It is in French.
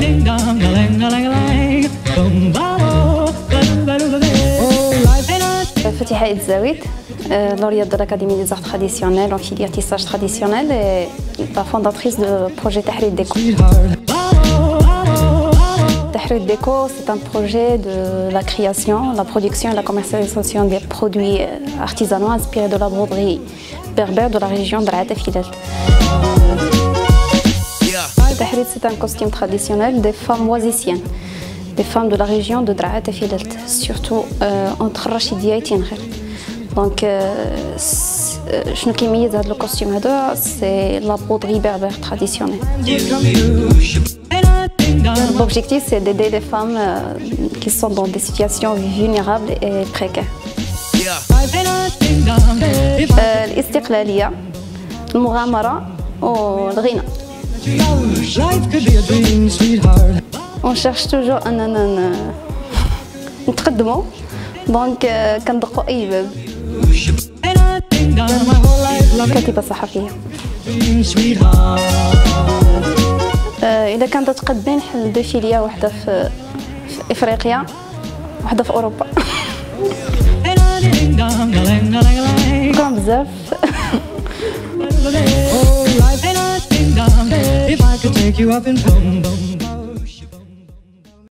Fatiha Ezzawid, lauréate de l'Académie des Arts Traditionnels en filière tissage traditionnel et la fondatrice du projet Tahrir Déco. Tahrir Déco, c'est un projet de la création, la production et la commercialisation des produits artisanaux inspirés de la broderie berbère de la région de Raat et Filalt. Tahrir, c'est un costume traditionnel des femmes oisiciennes, des femmes de la région de Raat et Filalt, surtout entre Rachidia et Tinghir. Donc, ce qui met le costume, c'est la broderie berbère traditionnelle. L'objectif, c'est d'aider les femmes qui sont dans des situations vulnérables et précaires. الاستقلالية المغامرة والغنى. On cherche toujours أننا نتقدموا دونك كندقوا أي باب. كاتبة صحفية. إذا كانت تقدمي نحل ديفيليا واحدة في إفريقيا واحدة في أوروبا. شكرا بزاف.